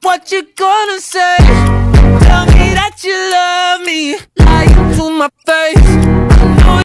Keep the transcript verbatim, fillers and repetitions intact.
What you gonna say? Tell me that you love me, lying to my face.